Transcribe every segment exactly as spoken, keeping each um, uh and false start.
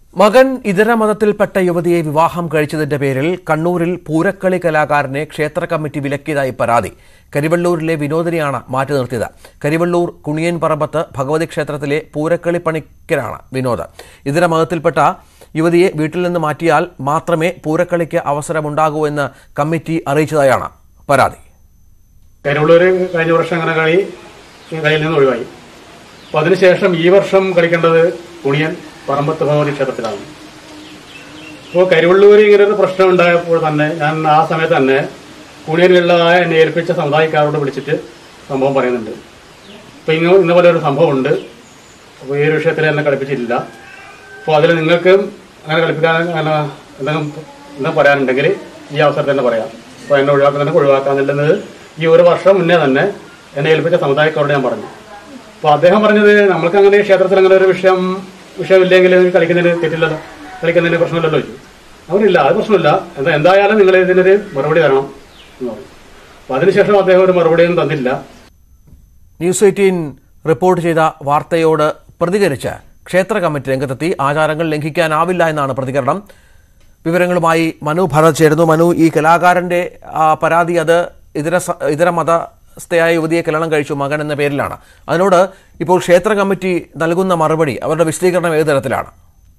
മകൻ ഇതര മതത്തിൽപ്പെട്ട യുവതിയെ വിവാഹം കഴിച്ചതിന്റെ പേരിൽ കണ്ണൂരിൽ പൂരക്കളി കലാകാരനെ ക്ഷേത്ര കമ്മിറ്റി വിലക്കിയതായി പരാതി. കരിവള്ളൂരിലെ വിനോദിനെയാണ് മാറ്റി നിർത്തിയത്. കരിവള്ളൂർ കുണിയൻപറമ്പത്ത് ഭഗവതി ക്ഷേത്രത്തിലെ പൂരക്കളി പണിക്കരാണ് വിനോദ്. ഇതര മതത്തിൽപ്പെട്ട യുവതിയെ വീട്ടിൽ നിന്ന് മാറ്റിയാൽ മാത്രമേ പൂരക്കളിക്ക് അവസരമുണ്ടാകൂ എന്ന് കമ്മിറ്റി അറിയിച്ചതായാണ് പരാതി. കരിവള്ളൂർ കഴിഞ്ഞ വർഷം അങ്ങനെ കളി കളിയിൽ നിന്ന് ഒഴിവായി. അപ്പോൾ അതിനുശേഷം ഈ വർഷം കളിക്കേണ്ടത് കുണിയൻ പറമ്പത്ത് ഭഗവതി ക്ഷേത്രത്തിലാണ്. അപ്പോൾ കരിവള്ളൂർ ഇങ്ങനെ ഒരു പ്രശ്നം ഉണ്ടായപ്പോൾ തന്നെ ഞാൻ ആ സമയത്ത് തന്നെ കുണിയനിലുള്ള എന്നെ ഏൽപ്പിച്ച സമുദായക്കാരോട് വിളിച്ചിട്ട് സംഭവം പറയുന്നുണ്ട്. അപ്പോൾ ഇങ്ങനെ ഇന്ന പോലെ ഒരു സംഭവം ഉണ്ട്, അപ്പോൾ ഈ ഒരു വിഷയത്തിൽ എന്നെ കളിപ്പിച്ചിട്ടില്ല. അപ്പോൾ അതിൽ നിങ്ങൾക്ക് അങ്ങനെ കളിപ്പിക്കാൻ എന്തെങ്കിലും എന്തെങ്കിലും പറയാനുണ്ടെങ്കിൽ ഈ അവസരത്തിൽ തന്നെ പറയാം. അപ്പോൾ എന്നെ ഒഴിവാക്കാൻ ഒഴിവാക്കാന്നുള്ളത് ഈ ഒരു വർഷം മുന്നേ തന്നെ എന്നെ ഏൽപ്പിച്ച സമുദായക്കാരോട് ഞാൻ പറഞ്ഞു. അപ്പോൾ അദ്ദേഹം പറഞ്ഞത് നമ്മൾക്ക് അങ്ങനെ ക്ഷേത്രത്തിൽ അങ്ങനെ ഒരു വിഷയം വിഷയമില്ലെങ്കിൽ കളിക്കുന്നതിന് തെറ്റില്ലല്ലോ, കളിക്കുന്നതിന് പ്രശ്നമില്ലല്ലോ ചോദിച്ചു. അവരില്ല, അത് പ്രശ്നമില്ല, എന്താ എന്തായാലും നിങ്ങൾ ഇതിനൊരു മറുപടി തരണം എന്ന് പറഞ്ഞു. അപ്പോൾ അതിനുശേഷം അദ്ദേഹം ഒരു മറുപടിയൊന്നും തന്നില്ല. ന്യൂസ് എയ്റ്റീൻ റിപ്പോർട്ട് ചെയ്ത വാർത്തയോട് പ്രതികരിച്ച് ക്ഷേത്ര കമ്മിറ്റി രംഗത്തെത്തി. ആചാരങ്ങൾ ലംഘിക്കാനാവില്ല എന്നാണ് പ്രതികരണം. വിവരങ്ങളുമായി മനു ഭരത് ചേരുന്നു. മനു, ഈ കലാകാരന്റെ പരാതി അത് ഇതര ഇതര മതസ്ഥയായ യുവതിയെ കല്യാണം കഴിച്ചു മകൻ എന്ന പേരിലാണ്. അതിനോട് ഇപ്പോൾ ക്ഷേത്ര കമ്മിറ്റി നൽകുന്ന മറുപടി, അവരുടെ വിശദീകരണം ഏത് തരത്തിലാണ്?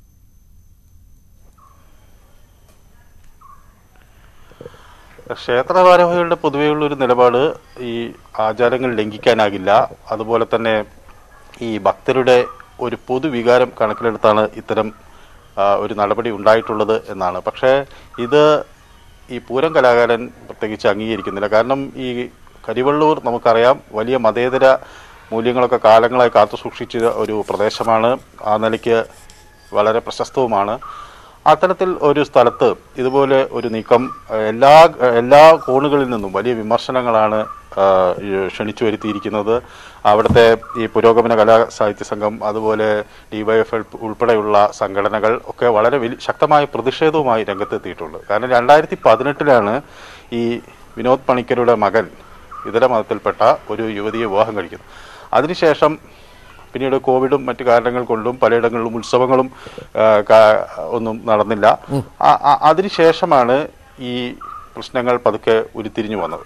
ക്ഷേത്ര ഭാരവാഹികളുടെ പൊതുവെയുള്ള ഒരു നിലപാട് ഈ ആചാരങ്ങൾ ലംഘിക്കാനാകില്ല, അതുപോലെ തന്നെ ഈ ഭക്തരുടെ ഒരു പൊതുവികാരം കണക്കിലെടുത്താണ് ഇത്തരം ഒരു നടപടി ഉണ്ടായിട്ടുള്ളത് എന്നാണ്. പക്ഷേ ഇത് ഈ പൂരം കലാകാരൻ പ്രത്യേകിച്ച് അംഗീകരിക്കുന്നില്ല. കാരണം ഈ കരിവള്ളൂർ നമുക്കറിയാം വലിയ മതേതര മൂല്യങ്ങളൊക്കെ കാലങ്ങളായി കാത്തു സൂക്ഷിച്ച ഒരു പ്രദേശമാണ്. ആ നിലയ്ക്ക് വളരെ പ്രശസ്തവുമാണ്. അത്തരത്തിൽ ഒരു സ്ഥലത്ത് ഇതുപോലെ ഒരു നീക്കം എല്ലാ എല്ലാ കോണുകളിൽ നിന്നും വലിയ വിമർശനങ്ങളാണ് ക്ഷണിച്ചു വരുത്തിയിരിക്കുന്നത്. അവിടുത്തെ ഈ പുരോഗമന കലാ സാഹിത്യ സംഘം, അതുപോലെ ഡിവൈഎഫ് ഉൾപ്പെടെയുള്ള സംഘടനകൾ ഒക്കെ വളരെ വലിയ ശക്തമായ പ്രതിഷേധവുമായി രംഗത്തെത്തിയിട്ടുണ്ട്. കാരണം രണ്ടായിരത്തി പതിനെട്ടിലാണ് ഈ വിനോദ് പണിക്കരുടെ മകൻ ഇതര മതത്തിൽപ്പെട്ട ഒരു യുവതിയെ വിവാഹം കഴിക്കുന്നത്. അതിനുശേഷം പിന്നീട് കോവിഡും മറ്റു കാരണങ്ങൾ കൊണ്ടും പലയിടങ്ങളിലും ഉത്സവങ്ങളും ഒന്നും നടന്നില്ല. അതിനുശേഷമാണ് ഈ പ്രശ്നങ്ങൾ പതുക്കെ ഉരുത്തിരിഞ്ഞു വന്നത്.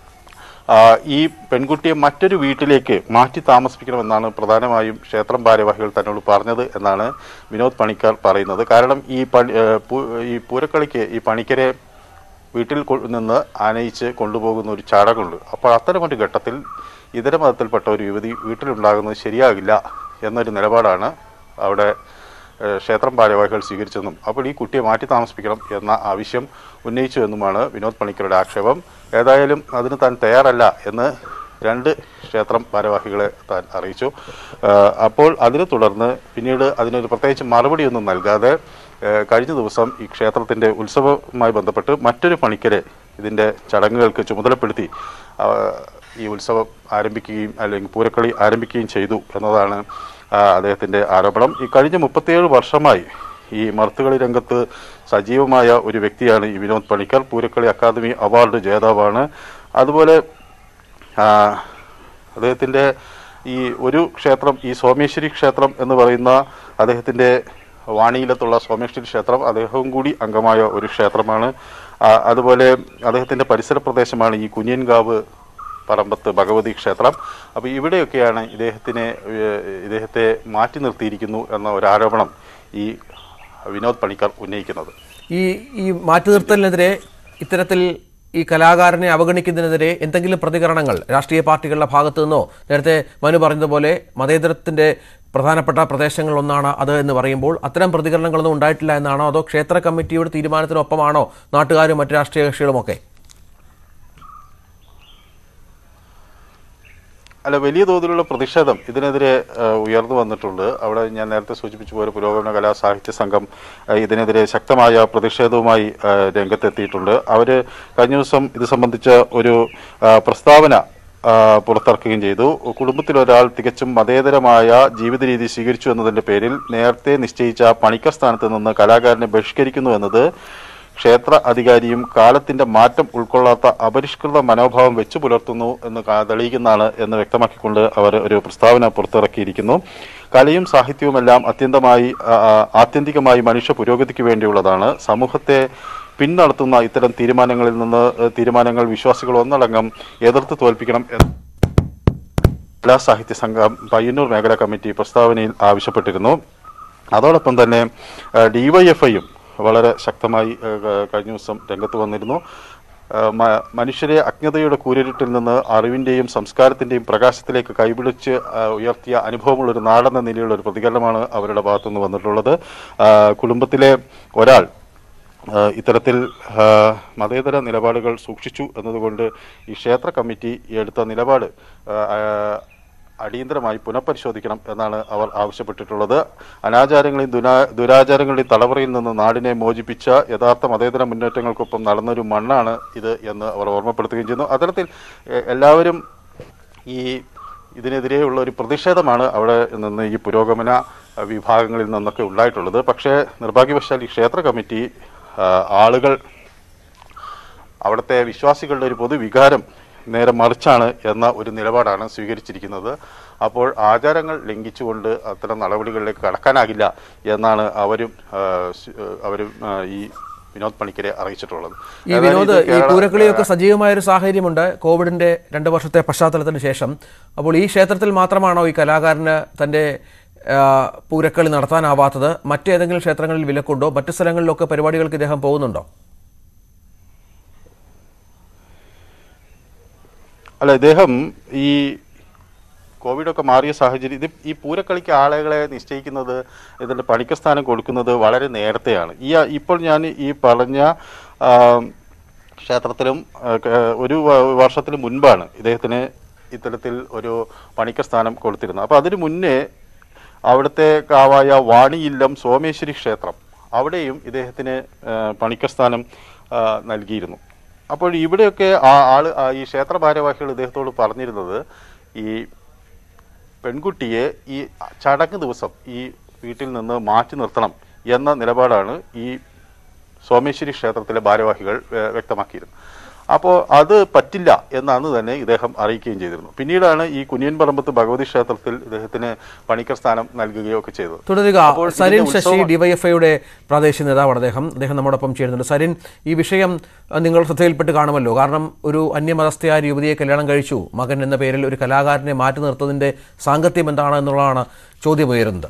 ഈ പെൺകുട്ടിയെ മറ്റൊരു വീട്ടിലേക്ക് മാറ്റി താമസിപ്പിക്കണമെന്നാണ് പ്രധാനമായും ക്ഷേത്രം ഭാരവാഹികൾ തന്നോട് പറഞ്ഞത് എന്നാണ് വിനോദ് പണിക്കർ പറയുന്നത്. കാരണം ഈ പണി ഈ പൂരക്കളിക്ക് ഈ പണിക്കരെ വീട്ടിൽ നിന്ന് ആനയിച്ച് കൊണ്ടുപോകുന്ന ഒരു ചടങ്ങുണ്ട്. അപ്പോൾ അത്തരമൊരു ഘട്ടത്തിൽ ഇതര മതത്തിൽപ്പെട്ട ഒരു യുവതി വീട്ടിലുണ്ടാകുന്നത് ശരിയാകില്ല എന്നൊരു നിലപാടാണ് അവിടെ ക്ഷേത്രം ഭാരവാഹികൾ സ്വീകരിച്ചെന്നും അപ്പോൾ ഈ കുട്ടിയെ മാറ്റി താമസിപ്പിക്കണം എന്ന ആവശ്യം ഉന്നയിച്ചു എന്നുമാണ് വിനോദ് പണിക്കരുടെ ആക്ഷേപം. ഏതായാലും അതിന് താൻ തയ്യാറല്ല എന്ന് രണ്ട് ക്ഷേത്രം ഭാരവാഹികളെ താൻ അറിയിച്ചു. അപ്പോൾ അതിനെ തുടർന്ന് പിന്നീട് അതിനൊരു പ്രത്യേകിച്ച് മറുപടിയൊന്നും നൽകാതെ കഴിഞ്ഞ ദിവസം ഈ ക്ഷേത്രത്തിൻ്റെ ഉത്സവവുമായി ബന്ധപ്പെട്ട് മറ്റൊരു പണിക്കരെ ഇതിൻ്റെ ചടങ്ങുകൾക്ക് ചുമതലപ്പെടുത്തി ഈ ഉത്സവം ആരംഭിക്കുകയും അല്ലെങ്കിൽ പൂരക്കളി ആരംഭിക്കുകയും ചെയ്തു എന്നതാണ് അദ്ദേഹത്തിൻ്റെ ആരോപണം. ഈ കഴിഞ്ഞ മുപ്പത്തിയേഴ് വർഷമായി ഈ മർത്തുകളി രംഗത്ത് സജീവമായ ഒരു വ്യക്തിയാണ് ഈ വിനോദ് പണിക്കർ. പൂരക്കളി അക്കാദമി അവാർഡ് ജേതാവാണ്. അതുപോലെ അദ്ദേഹത്തിൻ്റെ ഈ ഒരു ക്ഷേത്രം, ഈ സോമേശ്വരി ക്ഷേത്രം എന്ന് പറയുന്ന അദ്ദേഹത്തിൻ്റെ വാണിയിലത്തുള്ള സോമേശ്വരി ക്ഷേത്രം അദ്ദേഹവും കൂടി അംഗമായ ഒരു ക്ഷേത്രമാണ്. അതുപോലെ അദ്ദേഹത്തിൻ്റെ പരിസര പ്രദേശമാണ് ഈ കുനിയൻകാവ് പറമ്പത്ത് ഭഗവതി ക്ഷേത്രം. അപ്പോൾ ഇവിടെയൊക്കെയാണ് ഇദ്ദേഹത്തിനെ ഇദ്ദേഹത്തെ മാറ്റി നിർത്തിയിരിക്കുന്നു എന്ന ഒരു ആരോപണം ഈ വിനോദ് പണിക്കർ ഉന്നയിക്കുന്നത്. ഈ ഈ മാറ്റി നിർത്തലിനെതിരെ, ഇത്തരത്തിൽ ഈ കലാകാരനെ അവഗണിക്കുന്നതിനെതിരെ എന്തെങ്കിലും പ്രതികരണങ്ങൾ രാഷ്ട്രീയ പാർട്ടികളുടെ ഭാഗത്തു നിന്നോ, നേരത്തെ മനു പറഞ്ഞതുപോലെ മതേതരത്തിൻ്റെ പ്രധാനപ്പെട്ട പ്രദേശങ്ങളിലൊന്നാണ് അത് എന്ന് പറയുമ്പോൾ അത്തരം പ്രതികരണങ്ങളൊന്നും ഉണ്ടായിട്ടില്ല എന്നാണോ, അതോ ക്ഷേത്ര കമ്മിറ്റിയുടെ തീരുമാനത്തിനൊപ്പമാണോ നാട്ടുകാരും മറ്റു രാഷ്ട്രീയ കക്ഷികളുമൊക്കെ? അല്ല, വലിയ തോതിലുള്ള പ്രതിഷേധം ഇതിനെതിരെ ഉയർന്നു വന്നിട്ടുണ്ട്. അവിടെ ഞാൻ നേരത്തെ സൂചിപ്പിച്ച പോലെ പുരോഗമന കലാ സാഹിത്യ സംഘം ഇതിനെതിരെ ശക്തമായ പ്രതിഷേധവുമായി രംഗത്തെത്തിയിട്ടുണ്ട്. അവർ കഴിഞ്ഞ ദിവസം ഇത് സംബന്ധിച്ച ഒരു പ്രസ്താവന പുറത്തിറക്കുകയും ചെയ്തു. കുടുംബത്തിലൊരാൾ തികച്ചും മതേതരമായ ജീവിത രീതി സ്വീകരിച്ചു എന്നതിൻ്റെ പേരിൽ നേരത്തെ നിശ്ചയിച്ച പണിക്കർ സ്ഥാനത്ത് നിന്ന് കലാകാരനെ ബഹിഷ്കരിക്കുന്നു എന്നത് ക്ഷേത്ര അധികാരിയും കാലത്തിന്റെ മാറ്റം ഉൾക്കൊള്ളാത്ത അപരിഷ്കൃത മനോഭാവം വെച്ചു പുലർത്തുന്നു എന്ന് തെളിയിക്കുന്നതാണ് എന്ന് വ്യക്തമാക്കിക്കൊണ്ട് അവർ ഒരു പ്രസ്താവന പുറത്തിറക്കിയിരിക്കുന്നു. കലയും സാഹിത്യവുമെല്ലാം അത്യന്തമായി ആത്യന്തികമായി മനുഷ്യ പുരോഗതിക്ക് വേണ്ടിയുള്ളതാണ്. സമൂഹത്തെ പിന്നടത്തുന്ന ഇത്തരം തീരുമാനങ്ങളിൽ നിന്ന് തീരുമാനങ്ങൾ വിശ്വാസികൾ ഒന്നടങ്കം എതിർത്ത് തോൽപ്പിക്കണം എന്ന് കലാ സാഹിത്യ സംഘം പയ്യന്നൂർ മേഖലാ കമ്മിറ്റി പ്രസ്താവനയിൽ ആവശ്യപ്പെട്ടിരുന്നു. അതോടൊപ്പം തന്നെ ഡിവൈഎഫ്ഐയും വളരെ ശക്തമായി കഴിഞ്ഞ ദിവസം രംഗത്ത് വന്നിരുന്നു. മനുഷ്യരെ അജ്ഞതയുടെ കൂരിരുട്ടിൽ നിന്ന് അറിവിൻ്റെയും സംസ്കാരത്തിൻ്റെയും പ്രകാശത്തിലേക്ക് കൈപിടിച്ച് ഉയർത്തിയ അനുഭവമുള്ളൊരു നാടെന്ന നിലയിലുള്ള ഒരു പ്രതികരണമാണ് അവരുടെ ഭാഗത്തുനിന്ന് വന്നിട്ടുള്ളത്. കുടുംബത്തിലെ ഒരാൾ ഇത്തരത്തിൽ മതേതര നിലപാടുകൾ സൂക്ഷിച്ചു എന്നതുകൊണ്ട് ഈ ക്ഷേത്ര കമ്മിറ്റി എടുത്ത നിലപാട് അടിയന്തരമായി പുനഃപരിശോധിക്കണം എന്നാണ് അവർ ആവശ്യപ്പെട്ടിട്ടുള്ളത്. അനാചാരങ്ങളെയും ദുരാ ദുരാചാരങ്ങളുടെയും തലവറയിൽ നിന്ന് നാടിനെ മോചിപ്പിച്ച യഥാർത്ഥ മതേതര മുന്നേറ്റങ്ങൾക്കൊപ്പം നടന്നൊരു മണ്ണാണ് ഇത് എന്ന് അവർ ഓർമ്മപ്പെടുത്തുകയും ചെയ്യുന്നു. അത്തരത്തിൽ എല്ലാവരും ഈ ഇതിനെതിരെയുള്ള ഒരു പ്രതിഷേധമാണ് അവിടെ നിന്ന് ഈ പുരോഗമന വിഭാഗങ്ങളിൽ നിന്നൊക്കെ ഉണ്ടായിട്ടുള്ളത്. പക്ഷേ നിർഭാഗ്യവശാൽ ഈ ക്ഷേത്ര കമ്മിറ്റി ആളുകൾ അവിടുത്തെ വിശ്വാസികളുടെ ഒരു പൊതുവികാരം നേരെ മറിച്ചാണ് എന്ന ഒരു നിലപാടാണ് സ്വീകരിച്ചിരിക്കുന്നത്. അപ്പോൾ ആചാരങ്ങൾ ലംഘിച്ചുകൊണ്ട് അത്തരം നടപടികളിലേക്ക് കടക്കാനാകില്ല എന്നാണ് അവരും അവരും ഈ വിനോദ് പണിക്കരെ അറിയിച്ചിട്ടുള്ളത്. ഈ വിനോദ് ഈ പൂരക്കളിയൊക്കെ സജീവമായ ഒരു സാഹചര്യമുണ്ട് കോവിഡിന്റെ രണ്ട് വർഷത്തെ പശ്ചാത്തലത്തിന് ശേഷം. അപ്പോൾ ഈ ക്ഷേത്രത്തിൽ മാത്രമാണോ ഈ കലാകാരന് തന്റെ പൂരക്കളി നടത്താനാവാത്തത്? മറ്റേതെങ്കിലും ക്ഷേത്രങ്ങളിൽ വിലക്കുണ്ടോ? മറ്റു സ്ഥലങ്ങളിലൊക്കെ പരിപാടികൾക്ക് ഇദ്ദേഹം പോകുന്നുണ്ടോ? അല്ല, ഇദ്ദേഹം ഈ കോവിഡൊക്കെ മാറിയ സാഹചര്യം ഇത് ഈ പൂരക്കളിക്ക് ആളുകളെ നിശ്ചയിക്കുന്നത് ഇതിൻ്റെ പണിക്കസ്ഥാനം കൊടുക്കുന്നത് വളരെ നേരത്തെയാണ്. ഈ ഇപ്പോൾ ഞാൻ ഈ പറഞ്ഞ ക്ഷേത്രത്തിലും ഒരു വർഷത്തിന് മുൻപാണ് ഇദ്ദേഹത്തിന് ഇത്തരത്തിൽ ഒരു പണിക്കസ്ഥാനം കൊടുത്തിരുന്നത്. അപ്പോൾ അതിനു മുന്നേ അവിടുത്തെ കാവായ വാണിയില്ലം സോമേശ്വരി ക്ഷേത്രം അവിടെയും ഇദ്ദേഹത്തിന് പണിക്കസ്ഥാനം നൽകിയിരുന്നു. അപ്പോൾ ഇവിടെയൊക്കെ ആ ആൾ ഈ ക്ഷേത്ര ഭാരവാഹികൾ ഇദ്ദേഹത്തോട് പറഞ്ഞിരുന്നത് ഈ പെൺകുട്ടിയെ ഈ ചടങ്ങ് ദിവസം ഈ വീട്ടിൽ നിന്ന് മാറ്റി നിർത്തണം എന്ന നിലപാടാണ് ഈ സോമേശ്വരി ക്ഷേത്രത്തിലെ ഭാരവാഹികൾ വ്യക്തമാക്കിയിരുന്നത്. അപ്പോൾ അത് പറ്റില്ല എന്നാണ് തന്നെ ഇദ്ദേഹം അറിയിക്കുകയും ചെയ്തിരുന്നു. പിന്നീടാണ് ഈ കുനിയൻപറമ്പത്ത് ഭഗവതി ക്ഷേത്രത്തിൽ ഇദ്ദേഹത്തിന് പണിക്കർ സ്ഥാനം നൽകുകയോ ഒക്കെ ചെയ്തത്. തുടരുക സരിൻ ശശി, ഡിവൈഎഫ്ഐയുടെ പ്രാദേശിക നേതാവാണ് അദ്ദേഹം. അദ്ദേഹം നമ്മോടൊപ്പം ചേരുന്നുണ്ട്. സരിൻ, ഈ വിഷയം നിങ്ങൾ ശ്രദ്ധയിൽപ്പെട്ട് കാണുമല്ലോ. കാരണം ഒരു അന്യമതസ്ഥയായ യുവതിയെ കല്യാണം കഴിച്ചു, മകൻ എന്ന പേരിൽ ഒരു കലാകാരനെ മാറ്റി നിർത്തതിന്റെ സാങ്കത്യം എന്താണ് എന്നുള്ളതാണ് ചോദ്യം ഉയരുന്നത്.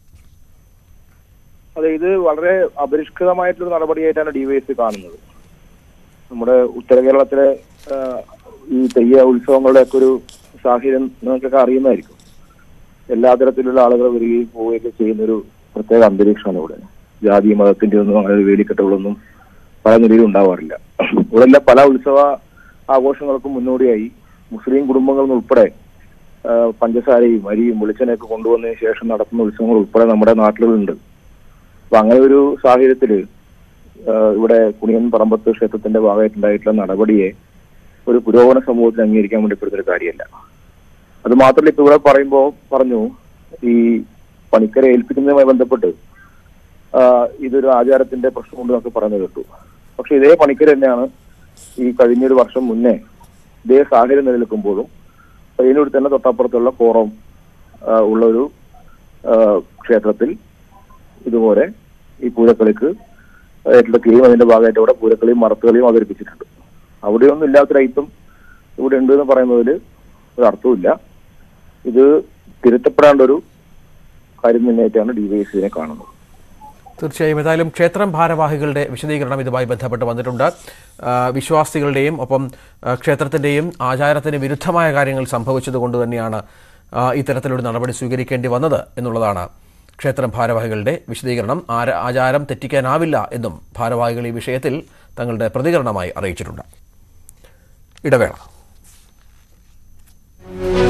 അതെ, ഇത് വളരെ അപരിഷ്കൃതമായിട്ടുള്ള നടപടിയായിട്ടാണ് ഡിവൈഎഫ്ഐ കാണുന്നത്. നമ്മുടെ ഉത്തര കേരളത്തിലെ ഈ തെയ്യ ഉത്സവങ്ങളുടെ ഒക്കെ ഒരു സാഹചര്യം നിങ്ങൾക്കൊക്കെ അറിയുന്നതായിരിക്കും. എല്ലാ തരത്തിലുള്ള ആളുകൾ വരികയും പോവുകയൊക്കെ ചെയ്യുന്നൊരു പ്രത്യേക അന്തരീക്ഷമാണ് ഇവിടെ. ജാതി മതത്തിന്റെ ഒന്നും അങ്ങനെ വേലിക്കെട്ടുകളൊന്നും പല നിലയിലും ഉണ്ടാവാറില്ല. ഇവിടെ എല്ലാ പല ഉത്സവ ആഘോഷങ്ങൾക്കും മുന്നോടിയായി മുസ്ലിം കുടുംബങ്ങളിൽ ഉൾപ്പെടെ പഞ്ചസാരയും അരിയും വെളിച്ചെണ്ണയൊക്കെ കൊണ്ടുവന്നതിന് ശേഷം നടത്തുന്ന ഉത്സവങ്ങൾ ഉൾപ്പെടെ നമ്മുടെ നാട്ടിലുണ്ട്. അപ്പൊ അങ്ങനെ ഒരു സാഹചര്യത്തില് ഇവിടെ കുണിയൻ പറമ്പത്ത് ക്ഷേത്രത്തിന്റെ ഭാഗമായിട്ടുണ്ടായിട്ടുള്ള നടപടിയെ ഒരു പുരോഗമന സമൂഹത്തിൽ അംഗീകരിക്കാൻ വേണ്ടി പെടുന്നൊരു കാര്യമല്ല. അത് മാത്രമല്ല, ഇപ്പൊ ഇവിടെ പറയുമ്പോ പറഞ്ഞു ഈ പണിക്കരെ ഏൽപ്പിക്കുന്നതുമായി ബന്ധപ്പെട്ട് ഇതൊരു ആചാരത്തിന്റെ പ്രശ്നമുണ്ട് എന്നൊക്കെ പറയുന്നത് കേട്ടു. പക്ഷെ ഇതേ പണിക്കർ തന്നെയാണ് ഈ കഴിഞ്ഞൊരു വർഷം മുന്നേ ഇതേ സാഹചര്യം നിലനിൽക്കുമ്പോഴും പയ്യന്നൂർ തന്നെ തൊട്ടപ്പുറത്തുള്ള കോറം ഉള്ളൊരു ക്ഷേത്രത്തിൽ ഇതുപോലെ ഈ പൂരക്കളിക്ക് ഏറ്റെടുക്കുകയും അതിന്റെ ഭാഗമായിട്ട് അവിടെ പൂരക്കളിയും മറത്തുകളിയും അവതരിപ്പിച്ചിട്ടുണ്ട്. അവിടെയൊന്നും ഇല്ലാത്തൊരൈറ്റം ഇവിടെ ഉണ്ട് എന്ന് പറയുന്നതിൽ ഒരു അർത്ഥമില്ല. ഇത് തിരുത്തപ്പെടേണ്ട ഒരു കാര്യം തന്നെയായിട്ടാണ് ഡിവൈഎഫ്ഐനെ കാണുന്നത്. തീർച്ചയായും. ഏതായാലും ക്ഷേത്രം ഭാരവാഹികളുടെ വിശദീകരണം ഇതുമായി ബന്ധപ്പെട്ട് വന്നിട്ടുണ്ട്. വിശ്വാസികളുടെയും ഒപ്പം ക്ഷേത്രത്തിന്റെയും ആചാരത്തിന് വിരുദ്ധമായ കാര്യങ്ങൾ സംഭവിച്ചതുകൊണ്ട് തന്നെയാണ് ഇത്തരത്തിലൊരു നടപടി സ്വീകരിക്കേണ്ടി വന്നത് എന്നുള്ളതാണ് ക്ഷേത്രം ഭാരവാഹികളുടെ വിശദീകരണം. ആചാരം തെറ്റിക്കാനാവില്ല എന്നും ഭാരവാഹികൾ ഈ വിഷയത്തിൽ തങ്ങളുടെ പ്രതികരണമായി അറിയിച്ചിട്ടുണ്ട്. ഇടവേള.